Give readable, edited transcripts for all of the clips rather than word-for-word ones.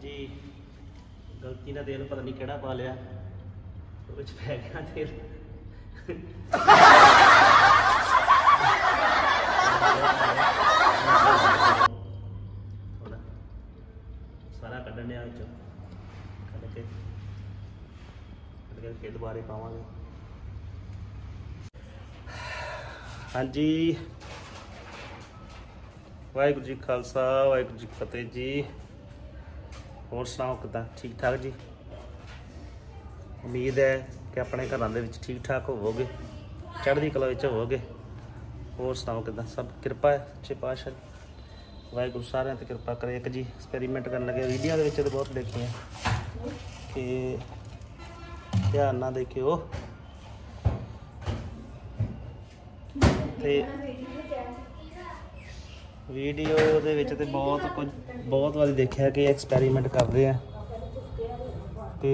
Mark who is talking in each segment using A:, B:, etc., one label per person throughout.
A: जी गलती ना तेल पता नहीं केड़ा पा लिया तो पै गया तेल सारा कढ़ने कढ़ के फिर दोबारे पावांगे। हाँ जी वाहिगुरू जी खालसा वाहिगुरू जी फतेह जी। होर सुनाओ किदां ठीक ठाक जी। उम्मीद है कि अपने घरों के ठीक ठाक होवोगे चढ़दी कला विच होवोगे। होर सुनाओ किदां सब कृपा है सच्चे पातशाह वाहिगुरू सारिਆਂ ते कृपा करे। एक जी एक्सपेरीमेंट करन लगे वीडियो के विच तो बहुत देखे कि ध्यान ना देखियो ते वीडियो दे विच ते बहुत कुछ बहुत वारी देखा कि एक्सपेरीमेंट कर रहे हैं कि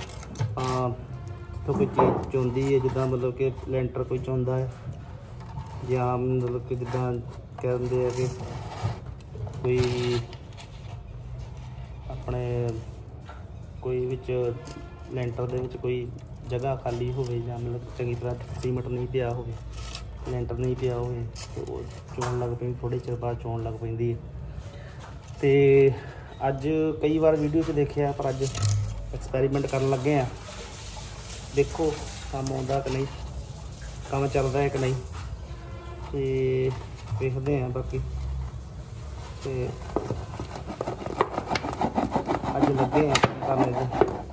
A: तो कोई चीज़ चुनती है जिदा मतलब कि लेंटर कोई चुनता है या मतलब कि जिदा कहते हैं कि कोई अपने कोई विच लेंटर दे विच कोई जगह खाली होवे या मतलब चंगी तरह सीमेंट नहीं पिया होवे लेंटर नहीं पिया होवे तो चोन लग पी थोड़े चिर बाद चोन लग पैंदी है। तो अज कई बार वीडियो च देखिया पर अज एक्सपेरीमेंट करन लगे हैं। देखो काम आउंदा कि नहीं काम चलदा है कि नहीं तो देखते हैं। बाकी तो अज लगे हैं करने से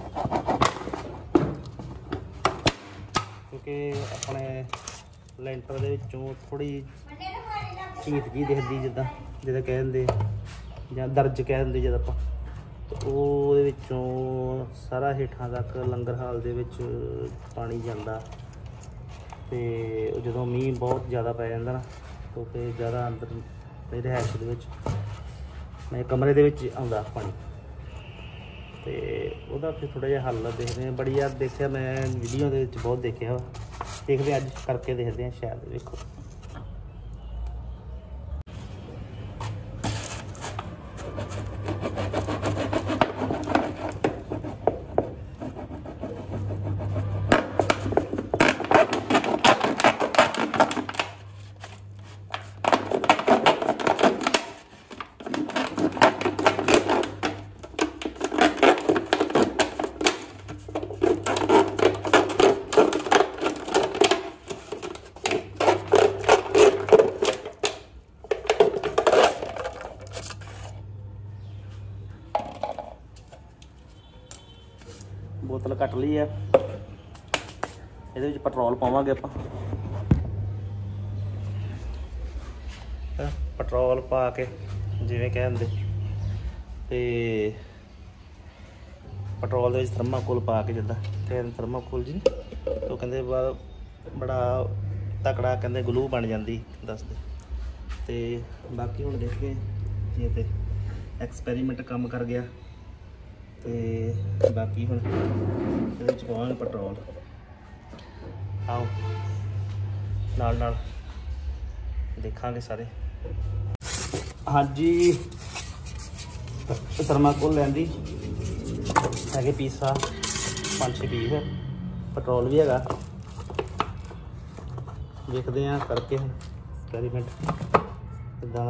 A: क्योंकि अपने लेंटर दे विचों थोड़ी चीत जी दिखती जिदा जिदा कह देंगे या दर्ज कह देंगे जब आप तो वो सारा हेठां तक लंगर हाल दे विच पानी जाता तो जो मीह बहुत ज़्यादा पै जाता ना तो फिर ज़्यादा अंदर मेरी रिहायश दे विच मैं कमरे दे विच आउंदा पानी तो वह फिर थोड़ा जिहा हल देखते हैं। बड़ी यार देखा मैं वीडियो के बहुत देखा देखते अज करके देखते हैं शायद देखो। बोतल कट ली है ये पेट्रोल पावे आप पेट्रोल पा के जिमें कहते तो पेट्रोल थर्माकोल पा के जिदा कहते थर्माकोल जी तो कहते बड़ा तकड़ा कहते ग्लू बन जाती दसते। तो बाकी हम देखते जी तो एक्सपेरीमेंट काम कर गया तो बाकी हम पावांगे पेट्रोल। आओ नाल नाल देखांगे सारे। हाँ जी थर्माकोल लैंदी है पीसा 5-6 पीस पेट्रोल भी है देखते हैं करके एक्सपेरीमेंट किदा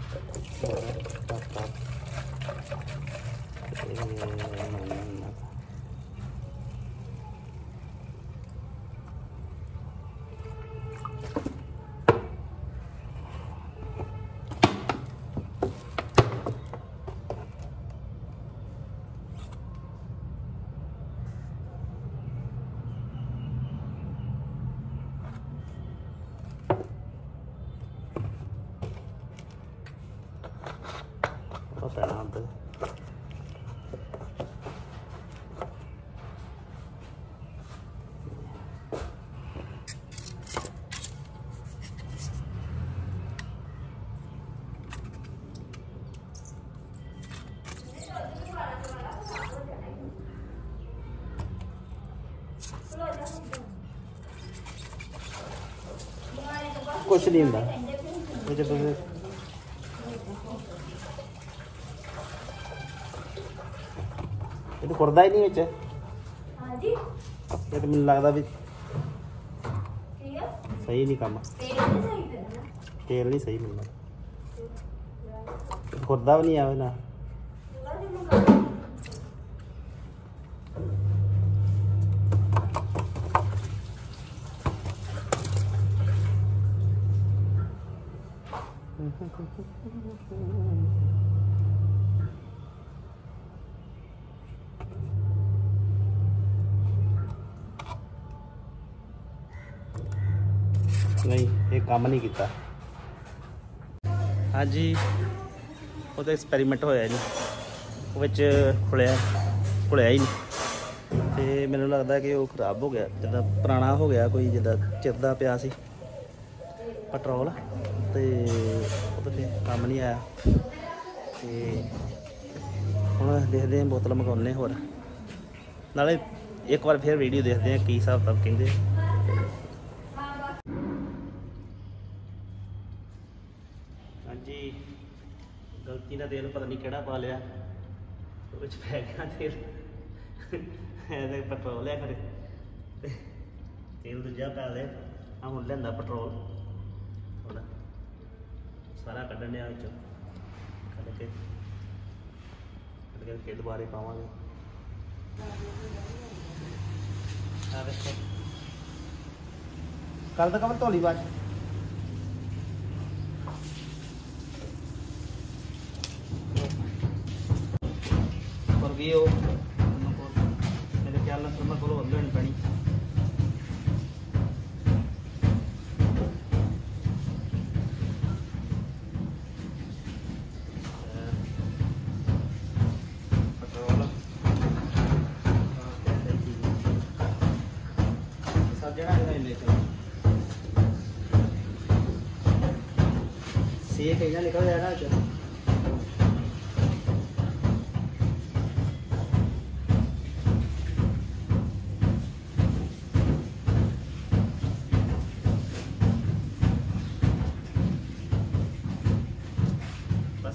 A: पैना अंदर कुछ नहीं होंदा ਇਹ ਤਾਂ ਖੁਰਦਾ ਹੀ ਨਹੀਂ ਵਿੱਚ।
B: ਹਾਂਜੀ
A: ਇਹ ਤਾਂ ਮੈਨੂੰ ਲੱਗਦਾ ਵੀ
B: ਠੀਕ ਹੈ
A: ਸਹੀ ਨਹੀਂ ਕੰਮ,
B: ਤੇਲ ਨਹੀਂ ਸਹੀ ਤੇ ਨਾ
A: ਤੇਲ ਨਹੀਂ ਸਹੀ ਮਿਲਦਾ, ਖੁਰਦਾ ਵੀ ਨਹੀਂ ਆਵੇ ਨਾ।
B: ਥੋੜਾ ਜਿਹਾ ਮੰਗਾ
A: नहीं ये काम नहीं किया। हाँ जी वो तो एक्सपैरीमेंट होया नहीं, खुलिया ही नहीं, तो मैंने लगता है कि वो खराब हो गया, जिदा पुराना हो गया, कोई जिदा चिरदा पिया सी पेट्रोल, तो वो तो फिर काम नहीं आया। तो हुण देखते हैं बोतल मंगाने होर, नाले एक बार फिर वीडियो देखते हैं की हिसाब किताब कहते। हाँ जी गलती ना तेल पता नहीं केड़ा पा लिया, पै गया तेल पेट्रोल है खरे, तेल दूजा पै लिया। हाँ हुण लिया पेट्रोल सारा कढ़न दिया कढ़ के फिर दोबारे पावांगे। कल तक धोली बाद और गई वो मेरे ख्याल में सुनना को लेनी पैनी। ये कहीं ना निकल जाए ना क्या बस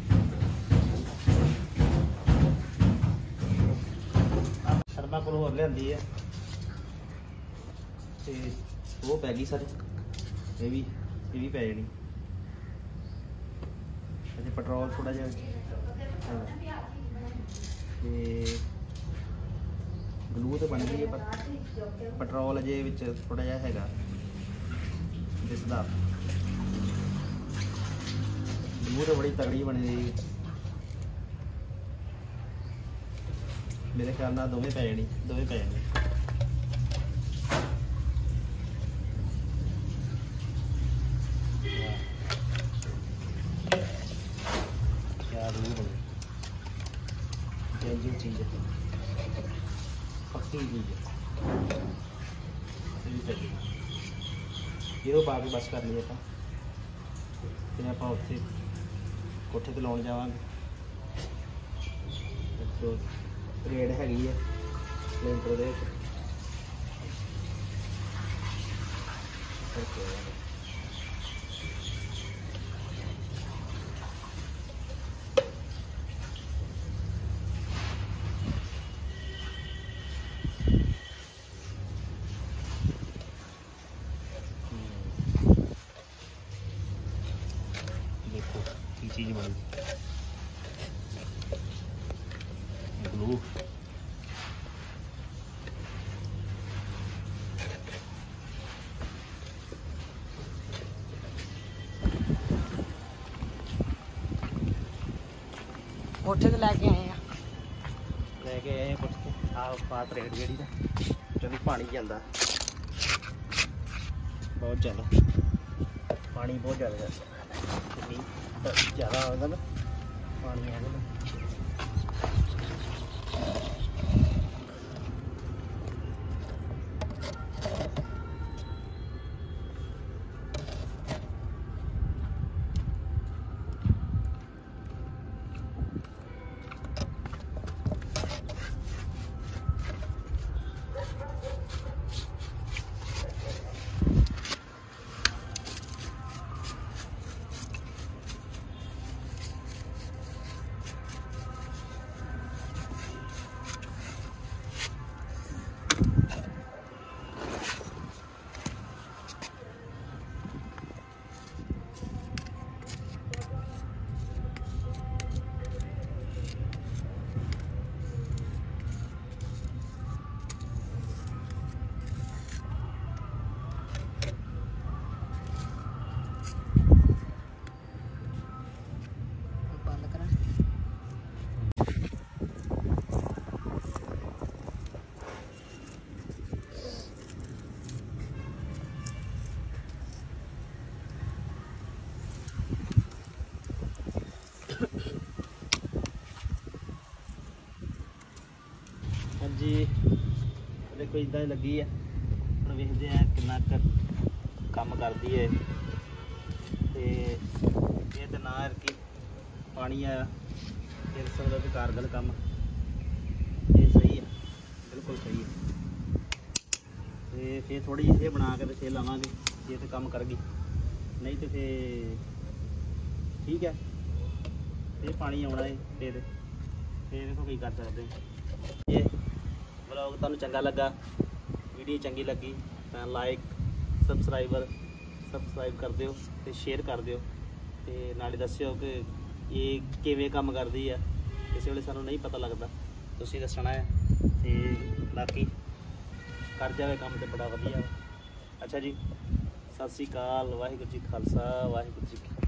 A: शर्मा को होर लियांदी है ते वो पै गई सर, ये भी पै जानी। अजे पेट्रोल थोड़ा जहा ग्लू तो बन गई है, पर पेट्रोल अजे विच थोड़ा जहा हैगा दिसदा। ग्लू तो बड़ी तगड़ी बनी रही, मेरे ख्याल नाल दोवें पै जानी। चीज़ है पक्की चीज़ है, ये पा के बस कर लिए फिर आप उत्थे कोठे ते लाउण जावांगे। तो रेड हैगी है लेंटर दे चीज बनी ग्लू।
B: कोठे ते लैके आए
A: कोठे पात रेड जी का चलो पानी जाता बहुत ज़्यादा, पानी बहुत ज़्यादा ज़्यादा होगा ना पानी है ना। ਜੀ ਦੇਖੋ ਇਦਾਂ ਹੀ ਲੱਗੀ ਆ। ਹੁਣ ਵੇਖਦੇ ਆ ਕਿੰਨਾ ਕੁ ਕੰਮ ਕਰਦੀ ਹੈ। ਤੇ ਇਹ ਤੇ ਨਾ ਕਿ ਪਾਣੀ ਆਇਆ ਫਿਰ ਸਕਦਾ ਤੇ ਕਾਰਗਲ ਕੰਮ ਇਹ ਸਹੀ ਹੈ, ਬਿਲਕੁਲ ਸਹੀ ਹੈ। ਤੇ ਫਿਰ ਥੋੜੀ ਜਿਹੀ ਇਹ ਬਣਾ ਕੇ ਤੇ ਫਿਰ ਲਾਵਾਂਗੇ ਜੇ ਤੇ ਕੰਮ ਕਰ ਗਈ, ਨਹੀਂ ਤੇ ਫਿਰ ਠੀਕ ਹੈ। ਇਹ ਪਾਣੀ ਆਉਣਾ ਹੈ ਫਿਰ ਦੇਖੋ ਕੀ ਕਰ ਸਕਦੇ ਹਾਂ। ਇਹ ਵਲੌਗ ਤੁਹਾਨੂੰ ਚੰਗਾ ਲੱਗਾ, ਵੀਡੀਓ ਚੰਗੀ ਲੱਗੀ ਤਾਂ ਲਾਈਕ ਸਬਸਕ੍ਰਾਈਬ ਕਰ ਦਿਓ ਤੇ ਸ਼ੇਅਰ ਕਰ ਦਿਓ ਤੇ ਨਾਲੇ ਦੱਸਿਓ ਕਿ ਇਹ ਕਿਵੇਂ ਕੰਮ ਕਰਦੀ ਆ। ਕਿਸੇ ਵੇਲੇ ਸਾਨੂੰ ਨਹੀਂ ਪਤਾ ਲੱਗਦਾ, ਤੁਸੀਂ ਦੱਸਣਾ ਹੈ ਤੇ ਬਾਕੀ ਕਰ ਜਾਵੇ ਕੰਮ ਤੇ ਬੜਾ ਵਧੀਆ। ਅੱਛਾ ਜੀ, ਸਤਿ ਸ਼੍ਰੀ ਅਕਾਲ, ਵਾਹਿਗੁਰੂ ਜੀ ਖਾਲਸਾ, ਵਾਹਿਗੁਰੂ ਜੀ ਕੀ ਫਤਿਹ।